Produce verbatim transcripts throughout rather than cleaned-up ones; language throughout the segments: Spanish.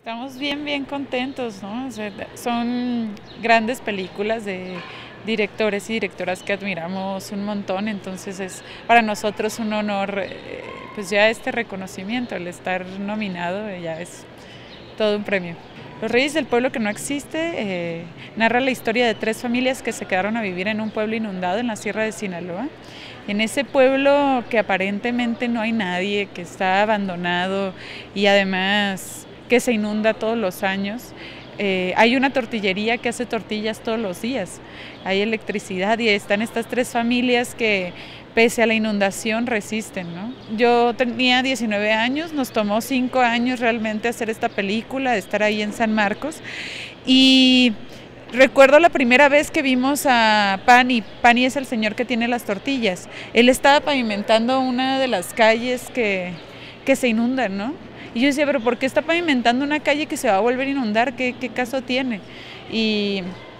Estamos bien, bien contentos, ¿no? O sea, son grandes películas de directores y directoras que admiramos un montón, entonces es para nosotros un honor, eh, pues ya este reconocimiento, el estar nominado, eh, ya es todo un premio. Los Reyes del Pueblo que no existe eh, narra la historia de tres familias que se quedaron a vivir en un pueblo inundado en la Sierra de Sinaloa. En ese pueblo que aparentemente no hay nadie, que está abandonado y además que se inunda todos los años, eh, hay una tortillería que hace tortillas todos los días, hay electricidad y están estas tres familias que pese a la inundación resisten, ¿no? Yo tenía diecinueve años, nos tomó cinco años realmente hacer esta película, de estar ahí en San Marcos, y recuerdo la primera vez que vimos a Pani. Pani es el señor que tiene las tortillas. Él estaba pavimentando una de las calles que, que se inundan, ¿no? Y yo decía, pero ¿por qué está pavimentando una calle que se va a volver a inundar? ¿Qué, qué caso tiene? Y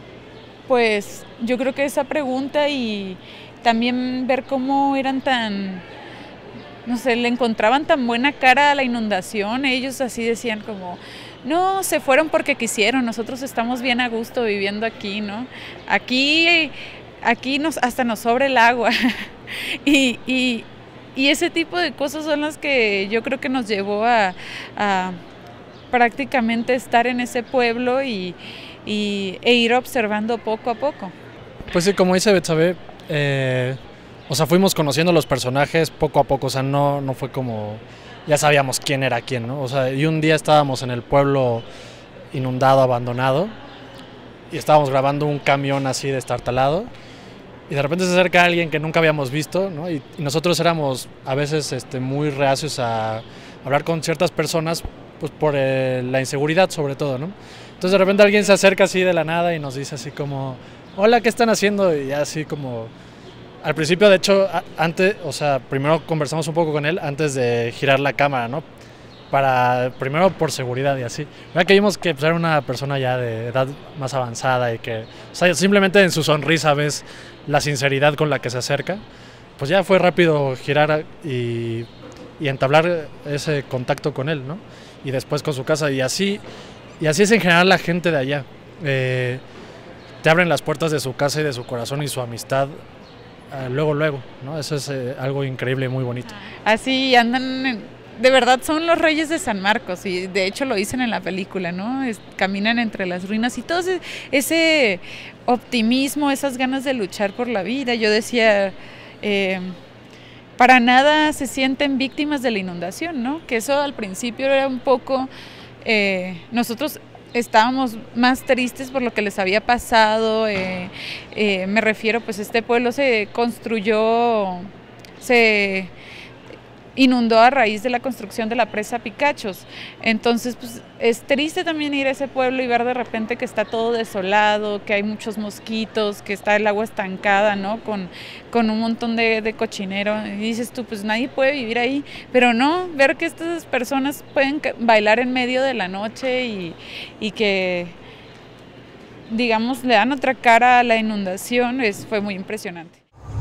pues yo creo que esa pregunta y también ver cómo eran tan, no sé, le encontraban tan buena cara a la inundación. Ellos así decían como, no, se fueron porque quisieron, nosotros estamos bien a gusto viviendo aquí, ¿no? Aquí, aquí nos, hasta nos sobra el agua. y, y, y ese tipo de cosas son las que yo creo que nos llevó a, a prácticamente estar en ese pueblo y, y, e ir observando poco a poco. Pues sí, como dice Betsabe, eh, o sea, fuimos conociendo los personajes poco a poco, o sea, no, no fue como, ya sabíamos quién era quién, ¿no? O sea, y un día estábamos en el pueblo inundado, abandonado, y estábamos grabando un camión así destartalado, y de repente se acerca alguien que nunca habíamos visto, ¿no? Y, y nosotros éramos a veces este, muy reacios a hablar con ciertas personas, pues por eh, la inseguridad sobre todo, ¿no? Entonces de repente alguien se acerca así de la nada y nos dice así como, hola, ¿qué están haciendo? Y así como, al principio de hecho, antes, o sea, primero conversamos un poco con él antes de girar la cámara, ¿no? Para, primero por seguridad y así. Ya que vimos que pues, era una persona ya de edad más avanzada y que, o sea, simplemente en su sonrisa ves la sinceridad con la que se acerca, pues ya fue rápido girar y, y entablar ese contacto con él, ¿no? Y después con su casa y así, y así es en general la gente de allá. Eh, te abren las puertas de su casa y de su corazón y su amistad eh, luego, luego, ¿no? Eso es eh, algo increíble y muy bonito. Así andan, de verdad son los Reyes de San Marcos y de hecho lo dicen en la película, ¿no? Es, caminan entre las ruinas y todo ese, ese optimismo, esas ganas de luchar por la vida. Yo decía, eh, para nada se sienten víctimas de la inundación, ¿no? Que eso al principio era un poco, eh, nosotros estábamos más tristes por lo que les había pasado, eh, eh, me refiero, pues este pueblo se construyó, se inundó a raíz de la construcción de la presa Picachos, entonces pues es triste también ir a ese pueblo y ver de repente que está todo desolado, que hay muchos mosquitos, que está el agua estancada, ¿no? Con, con un montón de, de cochinero, y dices tú, pues nadie puede vivir ahí, pero no, ver que estas personas pueden bailar en medio de la noche y, y que, digamos, le dan otra cara a la inundación, es, fue muy impresionante.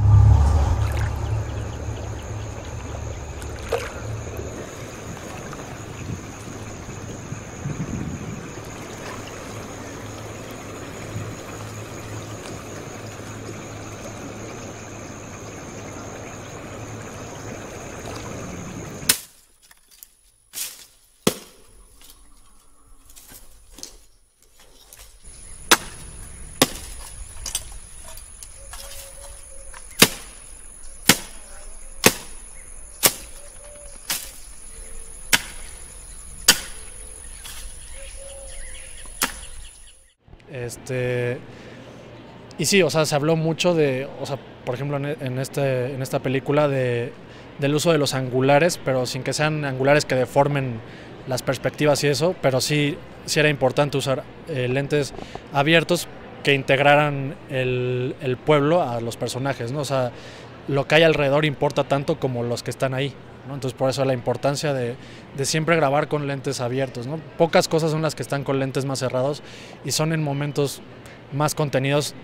Este, y sí, o sea, se habló mucho de, o sea, por ejemplo, en, en, este, en esta película de, del uso de los angulares, pero sin que sean angulares que deformen las perspectivas y eso, pero sí, sí era importante usar eh, lentes abiertos que integraran el, el pueblo a los personajes, ¿no? O sea, lo que hay alrededor importa tanto como los que están ahí, ¿no? Entonces por eso la importancia de, de siempre grabar con lentes abiertos, ¿no? Pocas cosas son las que están con lentes más cerrados y son en momentos más contenidos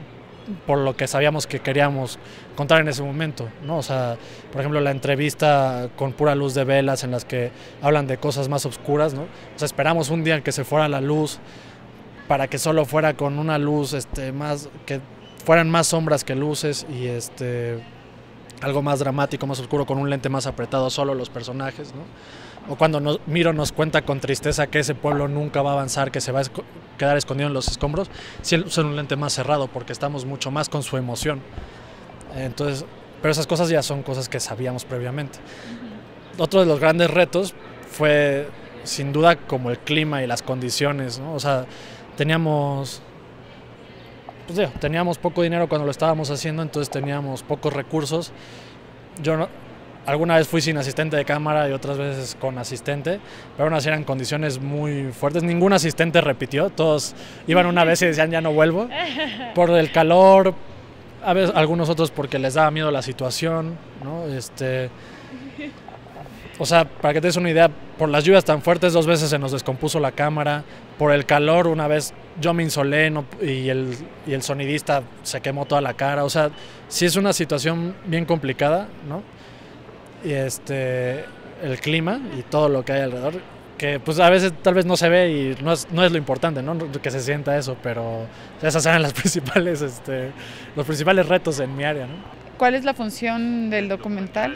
por lo que sabíamos que queríamos contar en ese momento, ¿no? O sea, por ejemplo, la entrevista con pura luz de velas en las que hablan de cosas más oscuras, ¿no? O sea, esperamos un día en que se fuera la luz para que solo fuera con una luz este, más, que fueran más sombras que luces y este, algo más dramático, más oscuro, con un lente más apretado, solo los personajes, ¿no? O cuando nos, Miro nos cuenta con tristeza que ese pueblo nunca va a avanzar, que se va a esco- quedar escondido en los escombros, sí usan un lente más cerrado porque estamos mucho más con su emoción. Entonces, pero esas cosas ya son cosas que sabíamos previamente. Uh-huh. Otro de los grandes retos fue, sin duda, como el clima y las condiciones, ¿no? O sea, teníamos, pues digo, teníamos poco dinero cuando lo estábamos haciendo, entonces teníamos pocos recursos. Yo no, alguna vez fui sin asistente de cámara y otras veces con asistente, pero aún así eran condiciones muy fuertes. Ningún asistente repitió, todos iban una vez y decían ya no vuelvo, por el calor, a veces algunos otros porque les daba miedo la situación, ¿no? Este, o sea, para que te des una idea, por las lluvias tan fuertes dos veces se nos descompuso la cámara, por el calor una vez yo me insolé no, y, el, y el sonidista se quemó toda la cara. O sea, sí es una situación bien complicada, ¿no? Y este, el clima y todo lo que hay alrededor, que pues a veces tal vez no se ve y no es, no es lo importante, ¿no? Que se sienta eso, pero esas eran las principales, este, los principales retos en mi área, ¿no? ¿Cuál es la función del documental?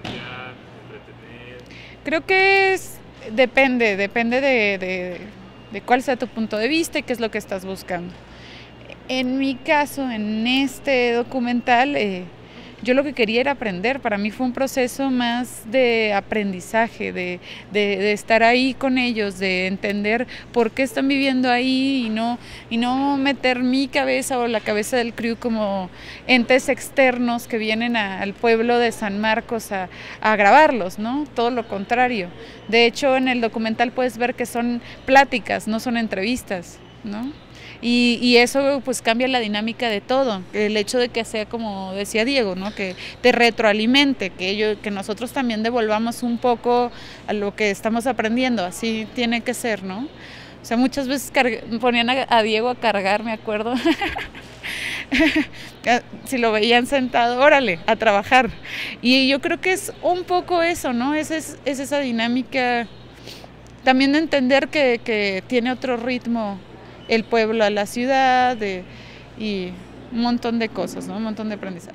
Creo que es, depende, depende de, de, de cuál sea tu punto de vista y qué es lo que estás buscando. En mi caso, en este documental, eh, yo lo que quería era aprender. Para mí fue un proceso más de aprendizaje, de, de, de estar ahí con ellos, de entender por qué están viviendo ahí y no, y no meter mi cabeza o la cabeza del crew como entes externos que vienen a, al pueblo de San Marcos a, a grabarlos, ¿no? Todo lo contrario. De hecho, en el documental puedes ver que son pláticas, no son entrevistas, ¿no? Y, y eso pues cambia la dinámica de todo, el hecho de que sea como decía Diego, ¿no? Que te retroalimente, que, ello, que nosotros también devolvamos un poco a lo que estamos aprendiendo, así tiene que ser, ¿no? O sea, muchas veces ponían a, a Diego a cargar, me acuerdo, si lo veían sentado, órale, a trabajar, y yo creo que es un poco eso, ¿no? Es, es, es esa dinámica, también de entender que, que tiene otro ritmo el pueblo a la ciudad de, y un montón de cosas, ¿no? Un montón de aprendizaje.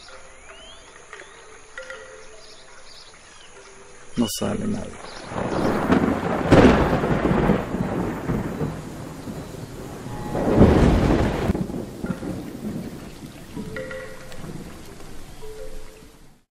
No sale nada.